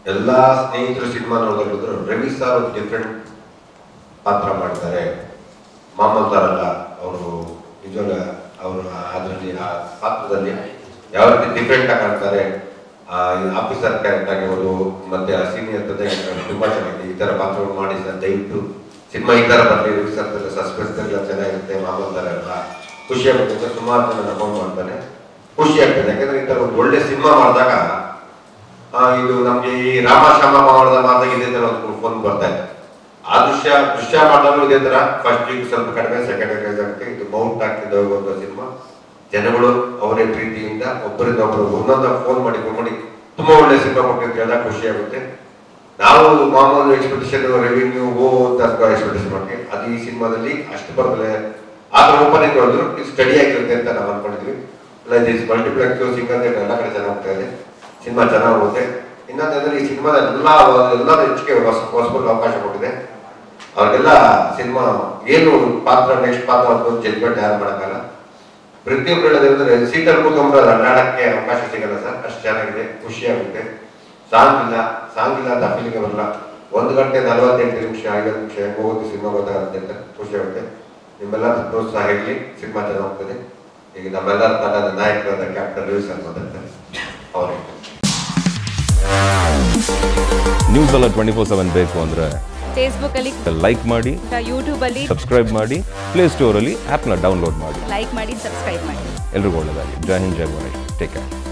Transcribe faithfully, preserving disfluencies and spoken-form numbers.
ಎಲ್ಲ ಸ್ನೇಹಿತರು ಸಿನಿಮಾ ನೋಡಿದ್ರು ರವಿ ಸರ್ ಒಂದು ಡಿಫ್ರೆಂಟ್ ಪಾತ್ರ ಮಾಡ್ತಾರೆ. ಮಾಮೂಲ್ ಥರ ಅಲ್ಲ ಅವರು, ನಿಜವಾಗ ಅವರು ಅದರಲ್ಲಿ ಆ ಪಾತ್ರದಲ್ಲಿ ಯಾವ ರೀತಿ ಡಿಫ್ರೆಂಟ್ ಆಗಿ ಕಾಣ್ತಾರೆ. ಆಫೀಸರ್ ಕ್ಯಾರೆಕ್ಟರ್ ಆಗಿರ್ಬೋದು ಮತ್ತೆ ಆ ಸೀನಿಯರ್ ಜೊತೆ ತುಂಬಾ ಚೆನ್ನಾಗಿದೆ. ಈ ತರ ಪಾತ್ರಗಳು ಮಾಡಿ ಸರ್, ದಯವಿಟ್ಟು ಸಿನಿಮಾ ಈ ತರ ಬರಲಿ. ರವಿ ಸರ್ ಸಸ್ಪೆನ್ಸ್ ಎಲ್ಲ ಚೆನ್ನಾಗಿರುತ್ತೆ, ಮಾಮೂಲ್ ಥರ ಎಲ್ಲ ಖುಷಿ ಆಗುತ್ತೆ. ಸುಮಾರು ಜನ ಫೋನ್ ಮಾಡ್ತಾರೆ, ಖುಷಿ ಆಗ್ತದೆ. ಯಾಕಂದ್ರೆ ಈ ತರ ಒಂದು ಒಳ್ಳೆ ಸಿನಿಮಾ ಮಾಡಿದಾಗ ಇದು ನಮ್ಗೆ ಈ ರಾಮ ಶ್ಯಾಮ ಮಾಡಿದ ಮಾಡಿದಾಗ ಇದೇ ತರ ಒಂದು ಫೋನ್ ಬರ್ತಾ ಇದೆ. ಆ ದೃಶ್ಯ ದೃಶ್ಯ ಮಾಡಿದಾಗಲೂ ಇದೇ ತರ ಫಸ್ಟ್ ವೀಕ್ ಸ್ವಲ್ಪ ಕಡಿಮೆ, ಸೆಕೆಂಡ್ ವೀಕ್ ಆಗುತ್ತೆ. ಇದು ಮೌಂಟ್ ಆಗ್ತಿದ್ದ ಒಂದು ಸಿನಿಮಾ. ಜನಗಳು ಅವರೇ ಪ್ರೀತಿಯಿಂದ ಒಬ್ಬರಿಂದ ಒಬ್ಬರು ಒಂದೊಂದ ಫೋನ್ ಮಾಡಿ ಫೋನ್ ಮಾಡಿ ತುಂಬಾ ಒಳ್ಳೆ ಸಿನಿಮಾ ಕೊಟ್ಟಿರ್ತೀವಿ, ಅದಾಗ ಖುಷಿ ಆಗುತ್ತೆ. ನಾವು ಮಾಮೂಲು ಎಕ್ಸ್ಪೆಕ್ಟೇಷನ್ ರೆವಿನ್ಯೂ ಓ ಅಂತ ಎಕ್ಸ್ಪೆಕ್ಟೇಷನ್ ಮಾಡ್ತೀವಿ. ಅದು ಈ ಸಿನಿಮಾದಲ್ಲಿ ಅಷ್ಟು ಬರ್ತದೆ. ಆದ್ರೆ ಓಪನಿಂಗ್ ನೋಡಿದ್ರು ಇದು ಸ್ಟಡಿ ಆಗಿರುತ್ತೆ ಅಂತ ನಾವು ಅನ್ಕೊಂಡಿದ್ವಿ. ಅಲ್ಲ ದಿಸ್ ಮಲ್ಟಿಪ್ಲೆಕ್ಸ್ ಸಿಂಗಲ್ ಎಲ್ಲ ಕಡೆ ಚೆನ್ನಾಗಿ ಹೋಗ್ತಾ ಇದೆ, ಸಿನಿಮಾ ಚೆನ್ನಾಗಿ ಹೋಗುತ್ತೆ. ಇನ್ನೊಂದಂದ್ರೆ ಈ ಸಿನಿಮಾದ ಎಲ್ಲ ಎಲ್ಲರೂ ಹೆಚ್ಚಿಗೆ ಹೊಸ ಹೊಸಬರಿಗೆ ಅವಕಾಶ ಕೊಟ್ಟಿದೆ. ಅವ್ರಿಗೆಲ್ಲ ಸಿನಿಮಾ ಏನು ಪಾತ್ರ ನೆಕ್ಸ್ಟ್ ಪಾತ್ರ ಅಂತ ಜಡ್ಜ್ಮೆಂಟ್ ಯಾರು ಮಾಡೋಕ್ಕಲ್ಲ. ಪ್ರತಿಯೊಬ್ಬರು ಹೇಳೋದಂದ್ರೆ ಸೀಟಲ್ಲಿ ಕೂತ್ಕೊಂಡ್ರೆ ಅಡ್ಡಾಡಕ್ಕೆ ಅವಕಾಶ ಸಿಗಲ್ಲ ಸರ್, ಅಷ್ಟು ಚೆನ್ನಾಗಿದೆ, ಖುಷಿ ಆಗುತ್ತೆ. ಸಾಂಗ್ ಇಲ್ಲ, ಸಾಂಗ್ ಇಲ್ಲ ಅಂತ ಫೀಲಿಂಗ್ ಬರಲ್ಲ. ಒಂದು ಗಂಟೆ ನಲವತ್ತೆಂಟು ನಿಮಿಷ ಐವತ್ತು ನಿಮಿಷ ಹೆಂಗೆ ಹೋಗುತ್ತೆ ಸಿನಿಮಾ ಗೊತ್ತಾಗುತ್ತೆ ಅಂತ ಖುಷಿ ಆಗುತ್ತೆ. ನಿಮ್ಮೆಲ್ಲರ ಪ್ರೋತ್ಸಾಹ ಇರಲಿ, ಸಿನಿಮಾ ಚೆನ್ನಾಗಿ ಹೋಗ್ತದೆ. ಈಗ ನಮ್ಮೆಲ್ಲರ ತಂಡದ ನಾಯಕರಾದ ಕ್ಯಾಪ್ಟನ್ ರವಿ ಸರ್ ಮಾತಾಡ್ತಾರೆ, ಅವರೇ. ನ್ಯೂಸ್ ಎಲ್ಲ ಟ್ವೆಂಟಿ ಫೋರ್ ಸೆವೆನ್ ಬೇಕು ಅಂದರೆ ಫೇಸ್ಬುಕ್ ಅಲ್ಲಿ ಲೈಕ್ ಮಾಡಿ, ಯೂಟ್ಯೂಬ್ ಅಲ್ಲಿ ಸಬ್ಸ್ಕ್ರೈಬ್ ಮಾಡಿ, ಪ್ಲೇ ಸ್ಟೋರ್ ಅಲ್ಲಿ ಆ್ಯಪ್ನ ಡೌನ್ಲೋಡ್ ಮಾಡಿ. ಲೈಕ್ ಮಾಡಿ, ಸಬ್ಸ್ಕ್ರೈಬ್ ಮಾಡಿ. ಎಲ್ರಿಗೂ ಒಳ್ಳೆಯದಾಗಲಿ. ಜೈ ಹಿಂದ್, ಜೈ ಗಣೇಶ್. Take care.